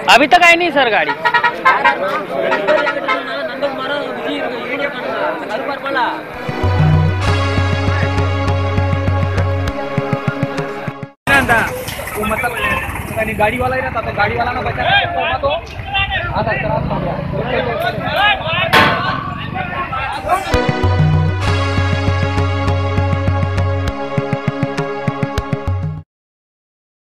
अभी तक आई नहीं सर गाड़ी। वो मतलब गाड़ी वाला ही रहता तो गाड़ी वाला ना बचा तो आधा खराब हो गया।